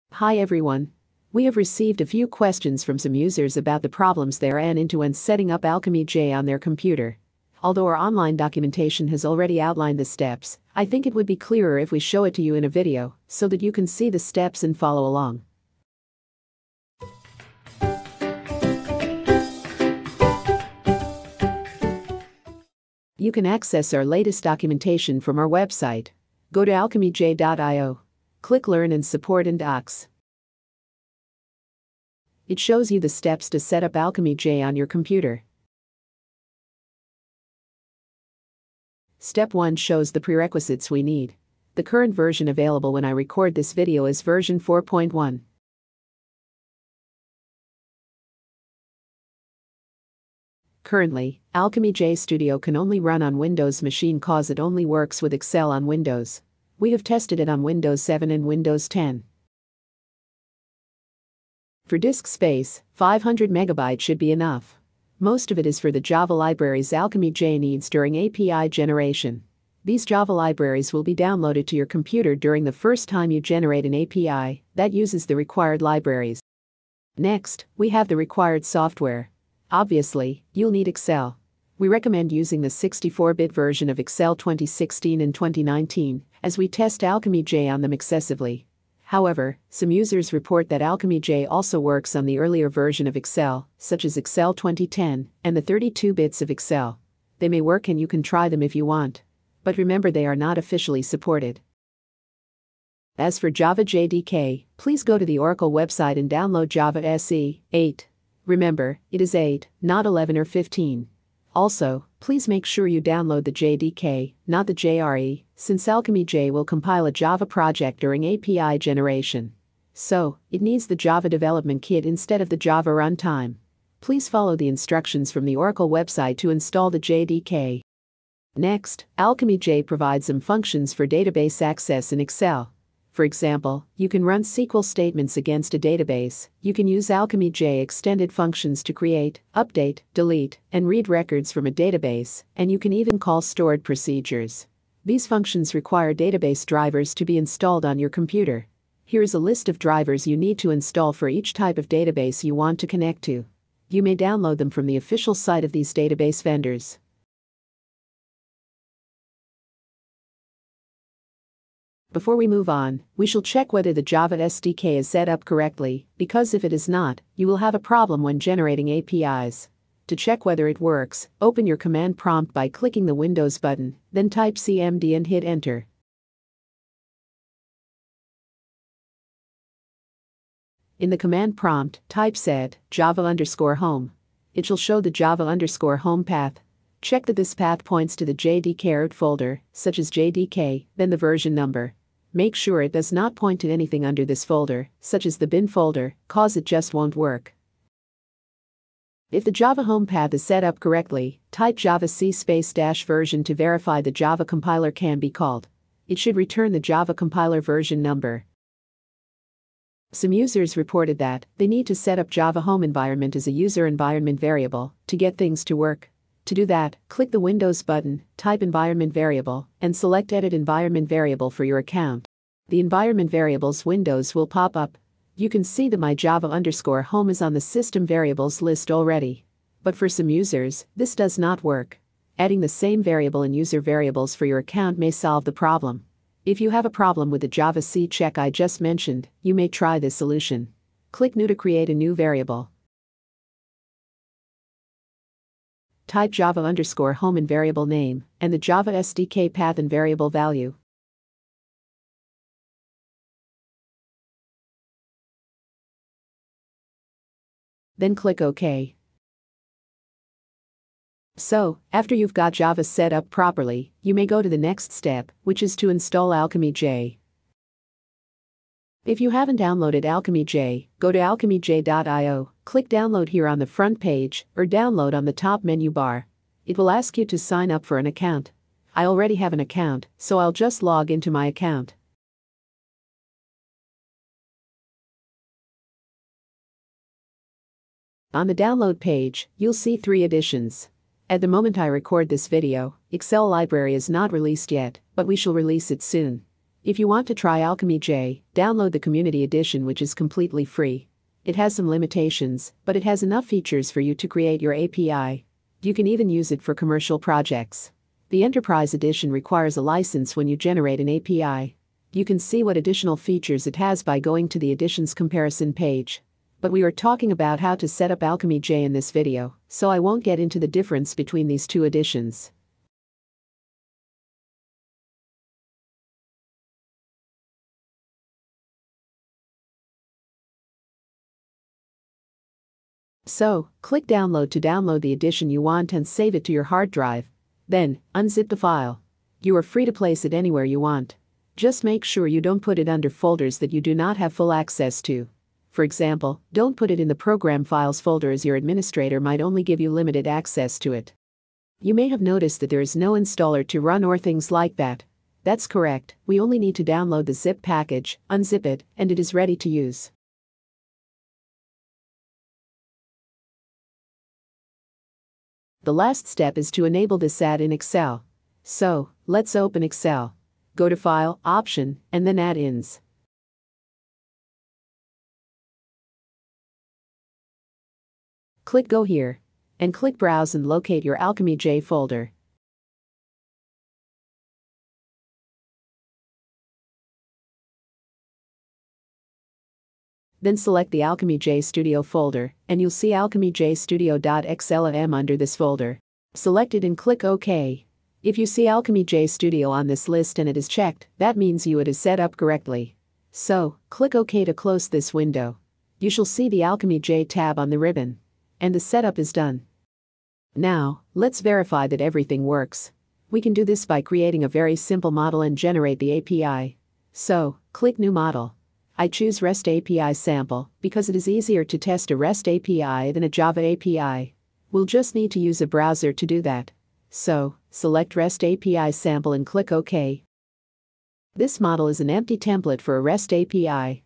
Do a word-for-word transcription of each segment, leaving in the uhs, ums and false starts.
Hi everyone. We have received a few questions from some users about the problems they ran into when setting up AlchemyJ on their computer. Although our online documentation has already outlined the steps, I think it would be clearer if we show it to you in a video so that you can see the steps and follow along. You can access our latest documentation from our website. Go to alchemy j dot i o. Click Learn and Support and Docs. It shows you the steps to set up AlchemyJ on your computer. Step one shows the prerequisites we need. The current version available when I record this video is version four point one. Currently, AlchemyJ Studio can only run on Windows machine cause it only works with Excel on Windows. We have tested it on Windows seven and Windows ten. For disk space, five hundred megabytes should be enough. Most of it is for the Java libraries AlchemyJ needs during A P I generation. These Java libraries will be downloaded to your computer during the first time you generate an A P I that uses the required libraries. Next, we have the required software. Obviously, you'll need Excel. We recommend using the sixty-four bit version of Excel twenty sixteen and twenty nineteen, as we test AlchemyJ on them excessively. However, some users report that AlchemyJ also works on the earlier version of Excel, such as Excel twenty ten and the thirty-two bits of Excel. They may work and you can try them if you want. But remember, they are not officially supported. As for Java J D K, please go to the Oracle website and download Java S E eight. Remember, it is eight, not eleven or fifteen. Also, please make sure you download the J D K, not the J R E, since AlchemyJ will compile a Java project during A P I generation. So, it needs the Java development kit instead of the Java runtime. Please follow the instructions from the Oracle website to install the J D K. Next, AlchemyJ provides some functions for database access in Excel. For example, you can run S Q L statements against a database, you can use AlchemyJ extended functions to create, update, delete, and read records from a database, and you can even call stored procedures. These functions require database drivers to be installed on your computer. Here is a list of drivers you need to install for each type of database you want to connect to. You may download them from the official site of these database vendors. Before we move on, we shall check whether the Java S D K is set up correctly, because if it is not, you will have a problem when generating A P Is. To check whether it works, open your command prompt by clicking the Windows button, then type C M D and hit Enter. In the command prompt, type sed java underscore home. It shall show the java underscore home path. Check that this path points to the J D K root folder, such as J D K, then the version number. Make sure it does not point to anything under this folder, such as the bin folder, cause it just won't work. If the Java home path is set up correctly, type java c space dash version to verify the Java compiler can be called. It should return the Java compiler version number. Some users reported that they need to set up Java home environment as a user environment variable to get things to work. To do that, click the Windows button, type environment variable, and select Edit environment variable for your account. The environment variables windows will pop up. You can see that my Java underscore home is on the system variables list already. But for some users, this does not work. Adding the same variable in user variables for your account may solve the problem. If you have a problem with the Java C check I just mentioned, you may try this solution. Click New to create a new variable. Type Java underscore home in variable name, and the Java S D K path and variable value. Then click OK. So, after you've got Java set up properly, you may go to the next step, which is to install AlchemyJ. If you haven't downloaded AlchemyJ, go to alchemy j dot i o, click Download here on the front page, or Download on the top menu bar. It will ask you to sign up for an account. I already have an account, so I'll just log into my account. On the download page, you'll see three editions. At the moment I record this video, Excel library is not released yet, but we shall release it soon. If you want to try AlchemyJ, download the Community Edition, which is completely free. It has some limitations, but it has enough features for you to create your A P I. You can even use it for commercial projects. The Enterprise Edition requires a license when you generate an A P I. You can see what additional features it has by going to the editions comparison page. But we are talking about how to set up AlchemyJ in this video, so I won't get into the difference between these two editions. So, click Download to download the edition you want and save it to your hard drive. Then, unzip the file. You are free to place it anywhere you want. Just make sure you don't put it under folders that you do not have full access to. For example, don't put it in the Program Files folder, as your administrator might only give you limited access to it. You may have noticed that there is no installer to run or things like that. That's correct, we only need to download the zip package, unzip it, and it is ready to use. The last step is to enable this add in Excel. So, let's open Excel. Go to File, Option, and then Add-ins. Click Go here. And click Browse and locate your AlchemyJ folder. Then select the AlchemyJ Studio folder, and you'll see alchemyj studio dot x l m under this folder. Select it and click OK. If you see AlchemyJ Studio on this list and it is checked, that means you it is set up correctly. So, click OK to close this window. You shall see the AlchemyJ tab on the ribbon. And the setup is done. Now, let's verify that everything works. We can do this by creating a very simple model and generate the A P I. So, click New Model. I choose REST A P I Sample because it is easier to test a REST A P I than a Java A P I. We'll just need to use a browser to do that. So, select REST A P I Sample and click OK. This model is an empty template for a REST A P I.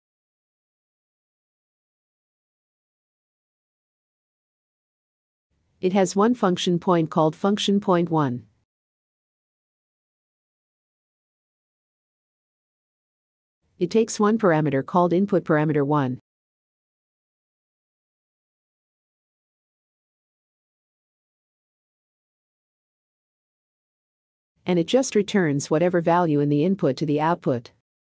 It has one function point called function point one. It takes one parameter called input parameter one. And it just returns whatever value in the input to the output.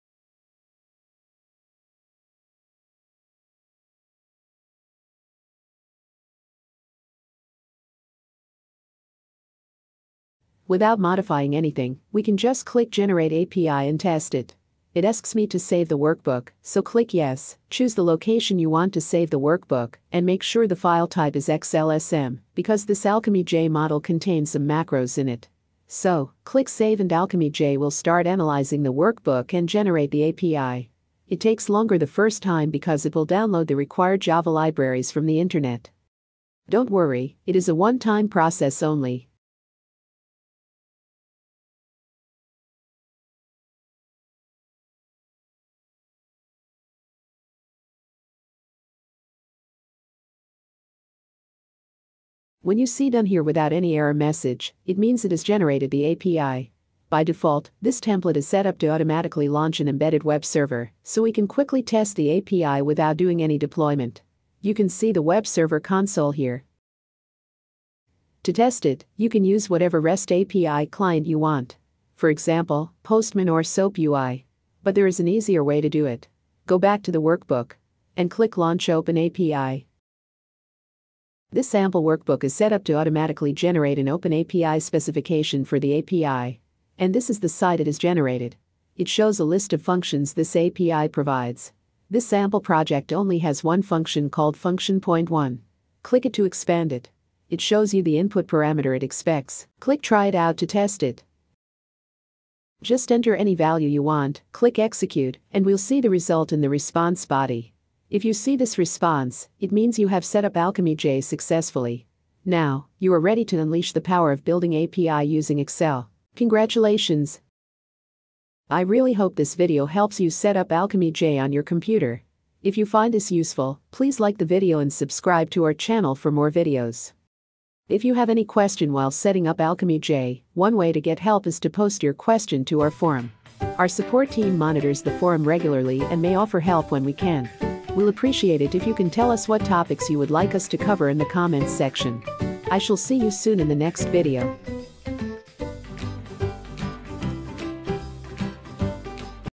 Without modifying anything, we can just click Generate A P I and test it. It asks me to save the workbook, so click Yes, choose the location you want to save the workbook, and make sure the file type is X L S M, because this AlchemyJ model contains some macros in it. So, click Save and AlchemyJ will start analyzing the workbook and generate the A P I. It takes longer the first time because it will download the required Java libraries from the internet. Don't worry, it is a one-time process only. When you see Done here without any error message, it means it has generated the A P I. By default, this template is set up to automatically launch an embedded web server, so we can quickly test the A P I without doing any deployment. You can see the web server console here. To test it, you can use whatever REST A P I client you want. For example, Postman or SOAP U I. But there is an easier way to do it. Go back to the workbook and click Launch Open A P I. This sample workbook is set up to automatically generate an open A P I specification for the A P I. And this is the site it is generated. It shows a list of functions this A P I provides. This sample project only has one function called function point one. Click it to expand it. It shows you the input parameter it expects. Click Try it out to test it. Just enter any value you want, click Execute, and we'll see the result in the response body. If you see this response, it means you have set up AlchemyJ successfully. Now, you are ready to unleash the power of building A P I using Excel. Congratulations! I really hope this video helps you set up AlchemyJ on your computer. If you find this useful, please like the video and subscribe to our channel for more videos. If you have any question while setting up AlchemyJ, one way to get help is to post your question to our forum. Our support team monitors the forum regularly and may offer help when we can. We'll appreciate it if you can tell us what topics you would like us to cover in the comments section. I shall see you soon in the next video.